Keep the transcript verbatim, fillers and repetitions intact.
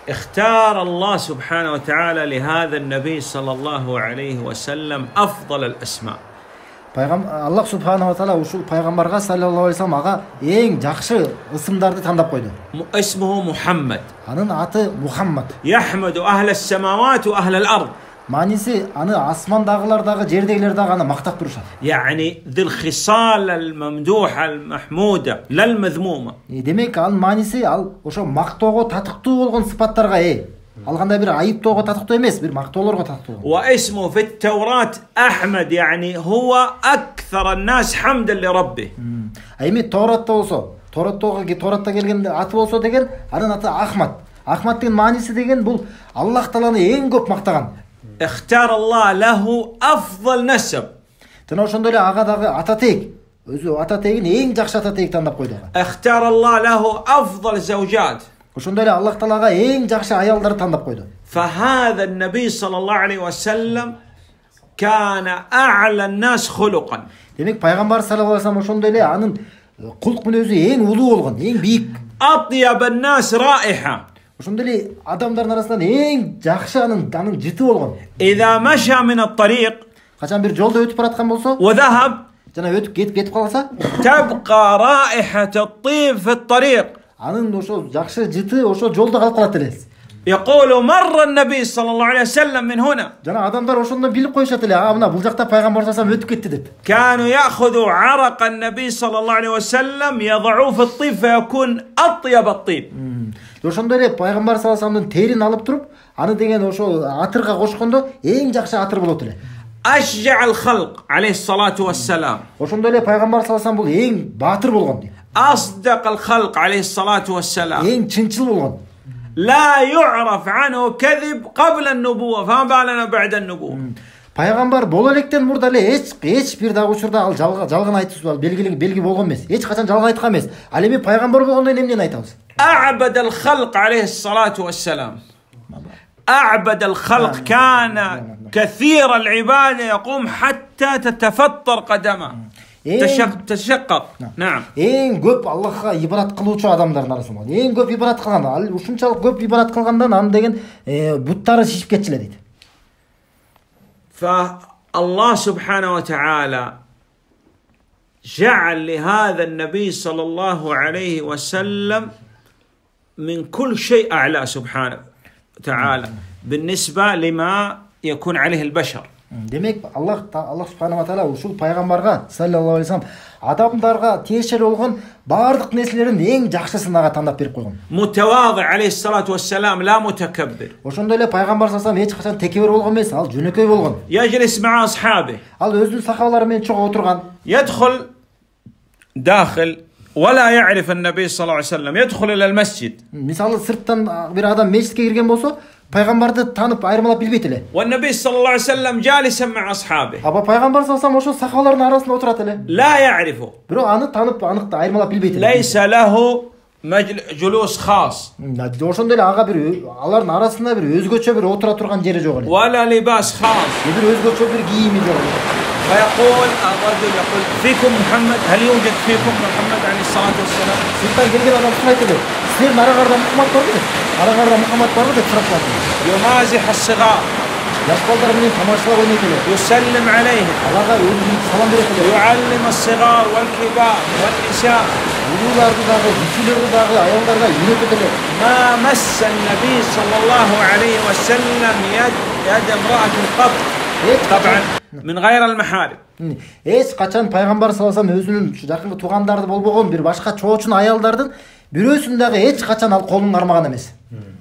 اختار الله سبحانه وتعالى لهذا النبي صلى الله عليه وسلم أفضل الأسماء. Аллах субхана ва таала ушул пайгамбарга саллаллаху алейхи вассалам ага эң жакшы ысымдарды тандап койду. اسمه محمد. Анын аты Мухаммад. يحمد أهل السماوات وأهل الأرض. Мааниси аны асмандагылар дагы, жердегилер дагы аны мактап турушат. يعني ذي الخصال الممدوحة المحمودة لا المذمومة. Демек ал мааниси ал ошо мактоого татыктуу болгон сыпаттарга ээ. Ал кандай бир айыптоого татыктуу эмес, бир мактоолорго татыктуу. واسمه في التوراة أحمد يعني هو أكثر الناس حمدا لربه. Эми Торатта болсо, Тораттагы Торатта келген аты болсо деген, анын аты Ахмад. Ахмад деген мааниси деген бул Аллах тааланы эң көп мактаган. اختار الله له أفضل نسب. Жана ошондой эле ага дагы ата теек, өзү ата тегин эң жакшы ата теек тандап койду. اختار الله له أفضل زوجات. Ошондой эле Аллах таалага эң жакшы аялдарды тандап койду. فهذا النبي صلى الله عليه وسلم كان أعلى الناس خلقا. Демек пайгамбар саллаллаху алейхи вассалам ошондой эле анын кулк мүнөзү эң улуу болгон, эң бийик. أطيب الناس رائحة. Ошондой эле адамдардын арасынан эң жакшы анын анын жыты болгон. إذا مشى من الطريق Качан бир жолдо өтүп бараткан болсо, وذهب жана өтүп кетип кетип калса, تبقى رائحة الطيب في الطريق. анын ошо жакшы жыты ошо жолдо калып калат эле. يقول مر النبي صلى الله عليه وسلم من هنا. Жана адамдар ошондон билип коюшат эле, а мына бул жакта пайгамбар саллаллаху алейхи вассалам өтүп кетти деп. كانوا يأخذوا عرق النبي صلى الله عليه وسلم يضعوه في الطيب فيكون أطيب الطيب. Ошондой эле пайгамбар саллаллаху алейхи вассаламдын терин алып туруп, аны деген ошо атырга кошкондо эң жакшы атыр болот эле. أشجع الخلق عليه الصلاة والسلام. Ошондой эле пайгамбар саллаллаху алейхи вассалам бул эң баатыр болгон дейт. أصدق الخلق عليه الصلاة والسلام. Эң чынчыл болгон. لا يعرف عنه كذب قبل النبوة فما بالنا بعد النبوة. Пайгамбар боло электен мурда эле эч эч бир дагы учурда ал жалган айтып ал белгилеги белги болгон эмес. Эч качан жалган айткан эмес. Ал эми пайгамбар болгондон эмнени айтабыз? أعبد الخلق عليه الصلاة والسلام. أعبد الخلق كان كثير العبادة يقوم حتى تتفطر قدمه. تشقق. نعم. Эң көп Аллахка ибадат кылуучу адамдардын арасында. Эң көп ибадат кылган. Ал ушунчалык көп ибадат кылгандан аны деген буттары шишип кетчү эле дейт. فالله سبحانه وتعالى جعل لهذا النبي صلى الله عليه وسلم من كل شيء أعلى سبحانه وتعالى بالنسبة لما يكون عليه البشر. Демек Аллах Аллах субхана ва таала ушул пайгамбарга саллаллаху алейхи вассалам адамдарга тиешелүү болгон бардык нерселерин эң жакшысын ага тандап берип койгон. متواضع عليه الصلاة والسلام لا متكبر. Ошондой эле пайгамбар саллаллаху алейхи вассалам эч качан текебир болгон эмес, ал жөнөкөй болгон. يجلس مع أصحابه. Ал өзүнүн сахабалары менен чогуу отурган. يدخل داخل ولا يعرف النبي صلى الله عليه وسلم يدخل إلى المسجد. Мисалы сырттан бир адам мечитке кирген болсо, пайгамбарды танып айырмалап билбейт эле. والنبي صلى الله عليه وسلم جالسا مع أصحابه. Аба пайгамбар саллаллаху алейхи вассалам ошо сахабалардын арасында отурат эле. لا يعرفه. Бирок аны танып, анык айырмалап билбейт эле. ليس له جلوس خاص. Ошондой эле ага бир алардын арасында бир өзгөчө бир отура турган жери жок эле. ولا لباس خاص. Бир өзгөчө бир кийими жок. فيقول الرجل يقول فيكم محمد هل يوجد فيكم محمد عليه الصلاة والسلام؟ Сырттан келген адам айтты эле. Силердин араңарда Мухаммад барбы деп? Араңарда Мухаммад барбы деп сурап калды. يمازح الصغار. Жаш балдар менен тамашалап ойнойт эле. يسلم عليهم. Аларга өзүнүн салам берет эле. يعلم الصغار والكبار والنساء. Улууларды дагы, кичилерди дагы, аялдарга үйрөтөт эле. ما مس النبي صلى الله عليه وسلم يد يد امرأة قط. طبعا من غير المحارم. Эч качан пайгамбар саллаллаху алейхи вассалам өзүнүн жакын туугандары болбогон бир башка чоочун аялдардын бирөөсүн дагы эч качан ал колун кармаган эмес.